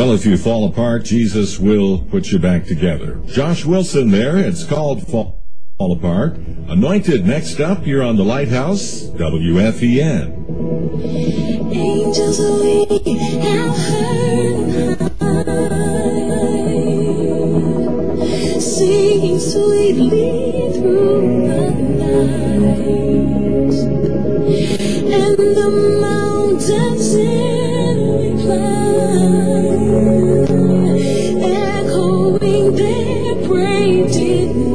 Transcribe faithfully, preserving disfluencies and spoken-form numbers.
Well, if you fall apart, Jesus will put you back together. Josh Wilson there. It's called Fall, Fall Apart. Anointed next up here on the Lighthouse, W F E N. Angels we have heard high, singing sweetly through the night, and the mountains in reply, echoing their praise.